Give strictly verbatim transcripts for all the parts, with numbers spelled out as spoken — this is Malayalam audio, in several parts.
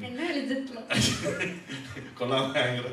കൊള്ളാം. ഭയങ്കര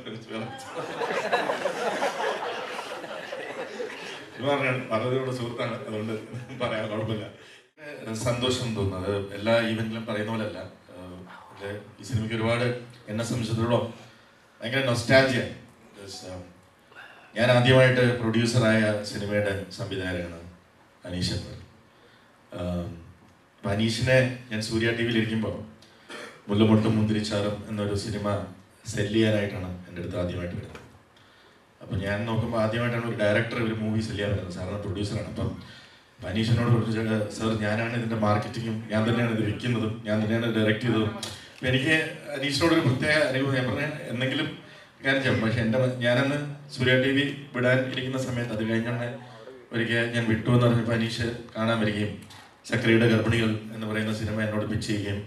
പറഞ്ഞതിനോട് സുഹൃത്താണ്, അതുകൊണ്ട് പറയാൻ കുഴപ്പമില്ല. സന്തോഷം തോന്നുന്നത് എല്ലാ ഈവന്റിലും പറയുന്ന പോലെ അല്ല. ഈ സിനിമയ്ക്ക് ഒരുപാട് എന്നെ സംബന്ധിച്ചിടത്തോളം ഭയങ്കര നൊസ്റ്റാൾജിയ. ഞാൻ ആദ്യമായിട്ട് പ്രൊഡ്യൂസറായ സിനിമയുടെ സംവിധായകനാണ് അനീഷ് അക്ബർ. അപ്പം അനീഷിനെ ഞാൻ സൂര്യ ടി വിയിൽ ഇരിക്കുമ്പോൾ മുല്ലമൊട്ടും മുന്തിരിച്ചാറും എന്നൊരു സിനിമ സെല്ല് ചെയ്യാനായിട്ടാണ് എൻ്റെ അടുത്ത് ആദ്യമായിട്ട് വരുന്നത്. അപ്പം ഞാൻ നോക്കുമ്പോൾ ആദ്യമായിട്ടാണ് ഒരു ഡയറക്ടർ ഒരു മൂവി സെല്ല് ചെയ്യാൻ വരുന്നത്. സാറിന് പ്രൊഡ്യൂസറാണ്. അപ്പം അനീഷിനോട് പറഞ്ഞു, സാർ ഞാനാണ് ഇതിൻ്റെ മാർക്കറ്റിങ്ങും ഞാൻ തന്നെയാണ് ഇത് വിൽക്കുന്നതും ഞാൻ തന്നെയാണ് ഡയറക്റ്റ് ചെയ്തതും. അപ്പം എനിക്ക് അനീഷിനോടൊരു പ്രത്യേക അനുഭവം. ഞാൻ പറഞ്ഞ എന്തെങ്കിലും കാര്യം ചെയ്യും. പക്ഷെ എൻ്റെ ഞാനന്ന് സൂര്യ ടി വി വിടാൻ ഇരിക്കുന്ന സമയത്ത് അത് കഴിഞ്ഞാണ് ഒരിക്കൽ ഞാൻ വിട്ടു എന്ന് പറഞ്ഞപ്പോൾ അനീഷ് കാണാൻ വരികയും സക്രിയുടെ ഗർഭിണികൾ എന്ന് പറയുന്ന സിനിമ എന്നോട് പിച്ച് ചെയ്യുകയും,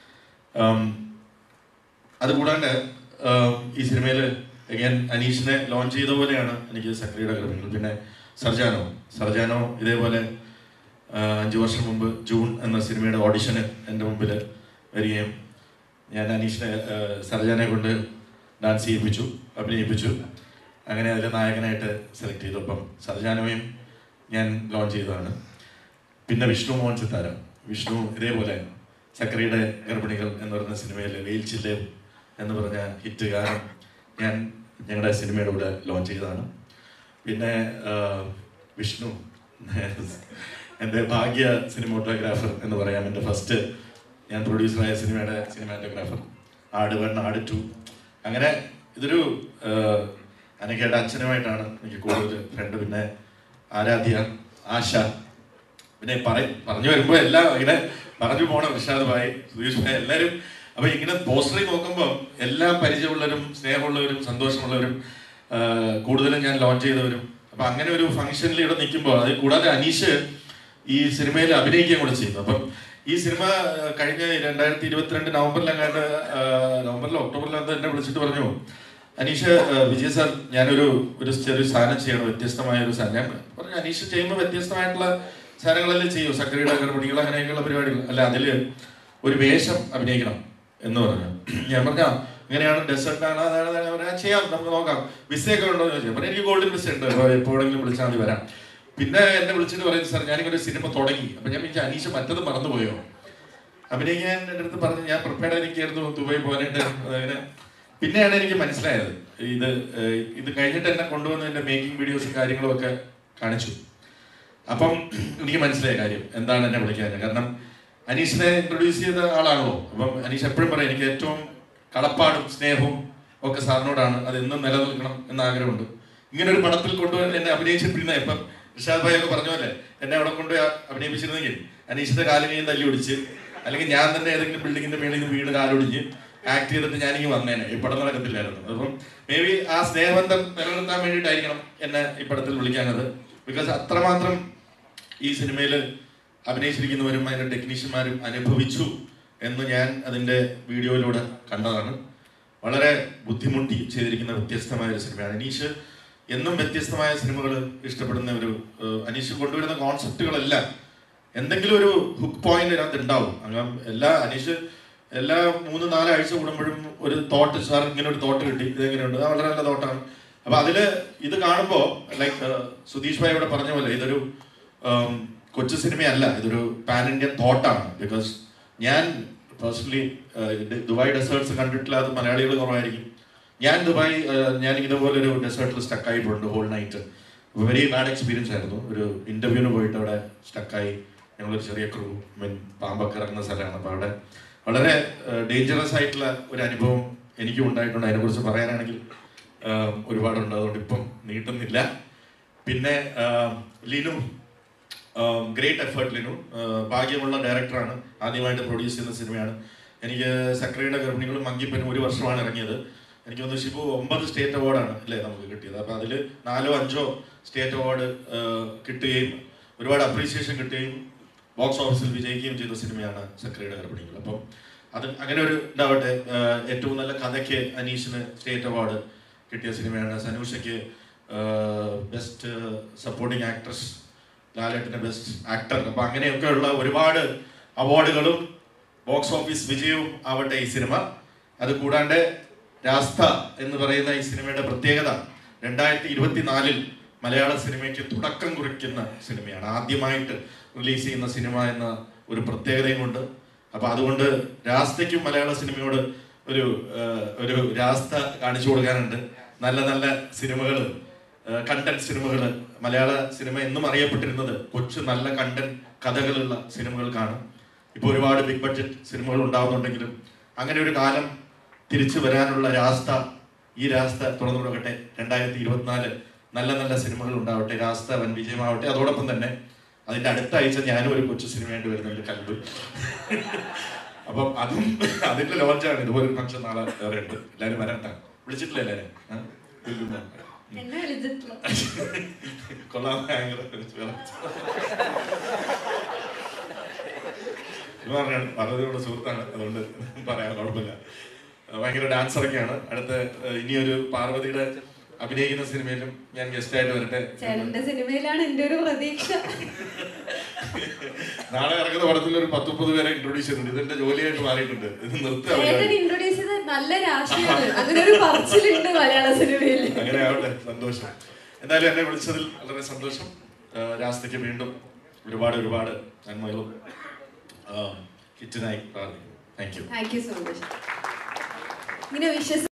അതുകൂടാണ്ട് ഈ സിനിമയിൽ ഞാൻ അനീഷിനെ ലോഞ്ച് ചെയ്ത പോലെയാണ് എനിക്ക് സക്രിയുടെ ഗർഭിണികൾ. പിന്നെ സർജാനോ സർജാനോ ഇതേപോലെ അഞ്ച് വർഷം മുമ്പ് ജൂൺ എന്ന സിനിമയുടെ ഓഡിഷന് എൻ്റെ മുമ്പിൽ വരികയും ഞാൻ അനീഷിനെ സർജാനെ കൊണ്ട് ഡാൻസ് ചെയ്യിപ്പിച്ചു, അഭിനയിപ്പിച്ചു. അങ്ങനെ അതിൽ നായകനായിട്ട് സെലക്ട് ചെയ്തു. അപ്പം സർജാനോയും ഞാൻ ലോഞ്ച് ചെയ്തതാണ്. പിന്നെ വിഷ്ണു മോഹൻ സിത്താര വിഷ്ണു ഇതേപോലെ സക്രിയുടെ ഗർഭിണികൾ എന്ന് പറയുന്ന സിനിമയിൽ വെയിൽ ചില്ലേം എന്ന് പറഞ്ഞ ഹിറ്റ് ഗാനം ഞാൻ ഞങ്ങളുടെ സിനിമയുടെ കൂടെ ലോഞ്ച് ചെയ്തതാണ്. പിന്നെ വിഷ്ണു എൻ്റെ ഭാഗ്യ സിനിമോട്ടോഗ്രാഫർ എന്ന് പറയാം. എൻ്റെ ഫസ്റ്റ് ഞാൻ പ്രൊഡ്യൂസറായ സിനിമയുടെ സിനിമാറ്റോഗ്രാഫർ. ആട് വൺ, ആട് ടു, അങ്ങനെ ഇതൊരു അനഘയുടെ അച്ഛനുമായിട്ടാണ് എനിക്ക് കൂടുതൽ ഫ്രണ്ട്. പിന്നെ ആരാധ്യ, ആശ, പിന്നെ പറ പറഞ്ഞു വരുമ്പോൾ എല്ലാം ഇങ്ങനെ പറഞ്ഞു പോകണം. റിഷാദ് ഭായ്, സുധീഷ് ഭായ്, എല്ലാവരും. അപ്പം ഇങ്ങനെ പോസ്റ്ററിൽ നോക്കുമ്പോൾ എല്ലാം പരിചയമുള്ളവരും സ്നേഹമുള്ളവരും സന്തോഷമുള്ളവരും കൂടുതലും ഞാൻ ലോഞ്ച് ചെയ്തവരും. അപ്പം അങ്ങനെ ഒരു ഫംഗ്ഷനിൽ ഇവിടെ നിൽക്കുമ്പോൾ അത് കൂടാതെ അനീഷ് ഈ സിനിമയിൽ അഭിനയിക്കുകയും കൂടെ ചെയ്യുന്നു. അപ്പം ഈ സിനിമ കഴിഞ്ഞ രണ്ടായിരത്തി ഇരുപത്തിരണ്ട് നവംബറിലെങ്ങാണ്ട് നവംബറിലോ ഒക്ടോബറിലോ അത് എന്നെ വിളിച്ചിട്ട് പറഞ്ഞു, അനീഷ് വിജയ് സാർ ഞാനൊരു ഒരു ചെറിയ സാധനം ചെയ്യണം, വ്യത്യസ്തമായ ഒരു സാധനം. ഞാൻ പറഞ്ഞു അനീഷ് ചെയ്യുമ്പോൾ വ്യത്യസ്തമായിട്ടുള്ള സാധനങ്ങളെല്ലാം ചെയ്യും, സക്രിയുടെ ഗർഭിണികൾ അങ്ങനെയൊക്കെയുള്ള പരിപാടികൾ അല്ല, അതിൽ ഒരു വേഷം അഭിനയിക്കണം എന്ന് പറഞ്ഞു. ഞാൻ പറഞ്ഞാ ഇങ്ങനെയാണ്, ഡെസേർട്ടാണ്, അതാണ് പറയാൻ ചെയ്യാം, നമുക്ക് നോക്കാം. വിസയൊക്കെ ഉണ്ടോ എന്ന് ചോദിച്ചാൽ പറഞ്ഞു എനിക്ക് ഗോൾഡൻ വിസ ഉണ്ട്, എപ്പോഴെങ്കിലും വിളിച്ചാൽ മതി വരാം. പിന്നെ എന്നെ വിളിച്ചിട്ട് പറയുന്നത് സാർ ഞാനിങ്ങനെ സിനിമ തുടങ്ങി. അപ്പം ഞാൻ വിളിച്ച അനീഷ് മറ്റത് മറന്നുപോയോ അഭിനയിക്കാൻ എൻ്റെ അടുത്ത് പറഞ്ഞു. ഞാൻ പ്രിപ്പയർഡ് എനിക്കായിരുന്നു ദുബായി പോകാനായിട്ട്. അങ്ങനെ പിന്നെയാണ് എനിക്ക് മനസ്സിലായത് ഇത് ഇത് കഴിഞ്ഞിട്ട് എന്നെ കൊണ്ടുവന്ന് എൻ്റെ മേക്കിംഗ് വീഡിയോസും കാര്യങ്ങളും ഒക്കെ കാണിച്ചു. അപ്പം എനിക്ക് മനസ്സിലായ കാര്യം എന്താണ് എന്നെ വിളിക്കാൻ. കാരണം അനീഷിനെ ഇൻട്രൊഡ്യൂസ് ചെയ്ത ആളാണല്ലോ. അപ്പം അനീഷ് എപ്പോഴും പറയും എനിക്ക് ഏറ്റവും കടപ്പാടും സ്നേഹവും ഒക്കെ സാറിനോടാണ്, അത് എന്നും നിലനിൽക്കണം എന്ന ആഗ്രഹമുണ്ട്. ഇങ്ങനെ ഒരു പടത്തിൽ കൊണ്ടുവന്ന് എന്നെ അഭിനയിച്ചിട്ടിരുന്ന ഇപ്പം റിഷാദ് ഭായ് ഒക്കെ പറഞ്ഞ പോലെ എന്നെ അവിടെ കൊണ്ട് അഭിനയിപ്പിച്ചിരുന്നെങ്കിൽ അനീഷിന്റെ കാലിനെയും തല്ലി ഒടിച്ച്, അല്ലെങ്കിൽ ഞാൻ തന്നെ ഏതെങ്കിലും ബിൽഡിങ്ങിന്റെ മേളിൽ നിന്ന് വീണ് കാലൊടിഞ്ഞ് ആക്ട് ചെയ്തിട്ട് ഞാനിങ്ങനെ വന്നേനെ, ഈ പടം നടക്കത്തില്ലായിരുന്നു. അപ്പം മേ ബി ആ സ്നേഹബന്ധം നിലനിർത്താൻ വേണ്ടിയിട്ടായിരിക്കണം എന്നെ ഈ പടത്തിൽ വിളിക്കാനത്. ബിക്കോസ് അത്രമാത്രം ഈ സിനിമയിൽ അഭിനയിച്ചിരിക്കുന്നവരും അതിൻ്റെ ടെക്നീഷ്യന്മാരും അനുഭവിച്ചു എന്ന് ഞാൻ അതിൻ്റെ വീഡിയോയിലൂടെ കണ്ടതാണ്. വളരെ ബുദ്ധിമുട്ടി ചെയ്തിരിക്കുന്ന വ്യത്യസ്തമായ ഒരു സിനിമയാണ്. അനീഷ് എന്നും വ്യത്യസ്തമായ സിനിമകൾ ഇഷ്ടപ്പെടുന്ന ഒരു അനീഷ് കൊണ്ടുവരുന്ന കോൺസെപ്റ്റുകളെല്ലാം എന്തെങ്കിലും ഒരു ഹുക്ക് പോയിന്റ് അതിനകത്ത് ഉണ്ടാവും. അങ്ങനെ എല്ലാ അനീഷ് എല്ലാ മൂന്ന് നാലാഴ്ച കൂടുമ്പോഴും ഒരു തോട്ട്, സാർ ഇങ്ങനെ ഒരു തോട്ട് കിട്ടി, ഇതെങ്ങനെയുണ്ട്, അത് വളരെ നല്ല തോട്ടാണ്. അപ്പൊ അതില് ഇത് കാണുമ്പോൾ ലൈക്ക് സുധീഷ് ഭായ് ഇവിടെ പറഞ്ഞ പോലെ ഇതൊരു കൊച്ചു സിനിമയല്ല, ഇതൊരു പാൻ ഇന്ത്യൻ തോട്ടാണ്. ബിക്കോസ് ഞാൻ പേഴ്സണലി ദുബായ് ഡെസേർട്സ് കണ്ടിട്ടില്ലാത്ത മലയാളികൾ കുറവായിരിക്കും. ഞാൻ ദുബായ് ഞാൻ ഇതുപോലെ ഒരു ഡെസേർട്ടിൽ സ്റ്റക്കായി പോയിട്ടുണ്ട് ഹോൾ നൈറ്റ്. അപ്പോൾ വെരി ബാഡ് എക്സ്പീരിയൻസ് ആയിരുന്നു. ഒരു ഇന്റർവ്യൂവിന് പോയിട്ട് അവിടെ സ്റ്റക്കായി. ഞങ്ങളൊരു ചെറിയ ക്രൂ മീൻ പാമ്പൊക്കെ ഇറങ്ങുന്ന സ്ഥലമാണ്. അപ്പോൾ അവിടെ വളരെ ഡേഞ്ചറസ് ആയിട്ടുള്ള ഒരു അനുഭവം എനിക്കും ഉണ്ടായിട്ടുണ്ട്. അതിനെക്കുറിച്ച് പറയാനാണെങ്കിൽ ഒരുപാടുണ്ട്, അതുകൊണ്ട് ഇപ്പം നീട്ടുന്നില്ല. പിന്നെ ലിനു, ഗ്രേറ്റ് എഫേർട്ട് ലിനു. ഭാഗ്യമുള്ള ഡയറക്ടറാണ്, ആദ്യമായിട്ട് പ്രൊഡ്യൂസ് ചെയ്യുന്ന സിനിമയാണ്. എനിക്ക് സക്രിയുടെ ഗർഭിണികളും മങ്കിപ്പനും ഒരു വർഷമാണ് ഇറങ്ങിയത്. എനിക്ക് തോന്നുന്നു ഷിബു ഒമ്പത് സ്റ്റേറ്റ് അവാർഡാണ് അല്ലേ നമുക്ക് കിട്ടിയത്. അപ്പോൾ അതിൽ നാലോ അഞ്ചോ സ്റ്റേറ്റ് അവാർഡ് കിട്ടുകയും ഒരുപാട് അപ്രീസിയേഷൻ കിട്ടുകയും ബോക്സ് ഓഫീസിൽ വിജയിക്കുകയും ചെയ്ത സിനിമയാണ് സക്രിയുടെ ഗർഭിണികൾ. അപ്പം അത് അങ്ങനെ ഒരു ഇതാവട്ടെ. ഏറ്റവും നല്ല കഥയ്ക്ക് അനീഷിന് സ്റ്റേറ്റ് അവാർഡ് കിട്ടിയ സിനിമയാണ്. സനൂഷയ്ക്ക് ബെസ്റ്റ് സപ്പോർട്ടിംഗ് ആക്ട്രസ്, ലാലേട്ടന് ബെസ്റ്റ് ആക്ടർ. അപ്പം അങ്ങനെയൊക്കെയുള്ള ഒരുപാട് അവാർഡുകളും ബോക്സ് ഓഫീസ് വിജയവും ആവട്ടെ ഈ സിനിമ. അത് കൂടാണ്ട് രാസ്ത എന്ന് പറയുന്ന ഈ സിനിമയുടെ പ്രത്യേകത രണ്ടായിരത്തി ഇരുപത്തിനാലിൽ മലയാള സിനിമയ്ക്ക് തുടക്കം കുറിക്കുന്ന സിനിമയാണ്. ആദ്യമായിട്ട് റിലീസ് ചെയ്യുന്ന സിനിമ എന്ന ഒരു പ്രത്യേകതയും കൊണ്ട്. അപ്പൊ അതുകൊണ്ട് രാസ്തയ്ക്കും മലയാള സിനിമയോട് ഒരു ഒരു രാസ്ത കാണിച്ചു കൊടുക്കാനുണ്ട്. നല്ല നല്ല സിനിമകൾ, കണ്ടന്റ് സിനിമകൾ. മലയാള സിനിമ എന്നും അറിയപ്പെട്ടിരുന്നത് കൊച്ചു നല്ല കണ്ടന്റ് കഥകളുള്ള സിനിമകൾക്കാണ്. ഇപ്പോൾ ഒരുപാട് ബിഗ് ബഡ്ജറ്റ് സിനിമകൾ ഉണ്ടാവുന്നുണ്ടെങ്കിലും അങ്ങനെ ഒരു കാലം തിരിച്ചു വരാനുള്ള രാസ്ത, ഈ രാസ്ത തുറന്നു കൊടുക്കട്ടെ. രണ്ടായിരത്തി ഇരുപത്തിനാല് നല്ല നല്ല സിനിമകൾ ഉണ്ടാവട്ടെ, രാസ്ത വൻ വിജയമാവട്ടെ. അതോടൊപ്പം തന്നെ അതിന്റെ അടുത്ത ആഴ്ച ഞാനും ഒരു കൊച്ചു സിനിമയായിട്ട് വരുന്നുണ്ട്, കൽബ്. അപ്പം അതും അതിന്റെ ലോഞ്ചാണ്. ഇതുപോലെ ഒരു ഫംഗ്ഷൻ നാളെ വേറെ ഉണ്ട്. എല്ലാവരും വരണ്ട. വിളിച്ചിട്ടില്ല എല്ലാവരും? കൊള്ളാം. ഭയങ്കര പറഞ്ഞതിനോട് സുഹൃത്താണ്, അതുകൊണ്ട് പറയാൻ കുഴപ്പമില്ല. ഭയങ്കര ഡാൻസറൊക്കെയാണ്. അടുത്ത ഇനിയൊരു പാർവതിയുടെ അഭിനയിക്കുന്ന സിനിമയിലും ഞാൻ ഗസ്റ്റ് ആയിട്ട് വരട്ടെ. ചേട്ടന്റെ സിനിമയിലാണ് എന്റെ ഒരു പ്രതീക്ഷ. നാളെ ഇറങ്ങുന്ന പടത്തിൽ ഒരു പത്ത് മുപ്പത് പേരെ ഇൻട്രൊഡ്യൂസ് ചെയ്യുന്നുണ്ട്. ഇതെന്റെ ജോലിയായിട്ട് മാറിയിട്ടുണ്ട്. ഇത് നിർത്തുക. ഇൻട്രൊഡ്യൂസ് ചെയ്ത നല്ല രാഷ്ട്രീയമാണ്, അങ്ങനെ ഒരു പറച്ചിലുണ്ട് മലയാള സിനിമയിൽ. അങ്ങനെ ആവട്ടെ, സന്തോഷം. എന്തായാലും എന്നെ വിളിച്ചതിൽ വളരെ സന്തോഷം. രാസ്തയ്ക്ക് വീണ്ടും ഒരുപാട് ഒരുപാട് നന്മകളും ഹിറ്റിനായി പ്രാർത്ഥിക്കുന്നു. Thank you. Thank you so much. ഇങ്ങനെ വിശ്വസ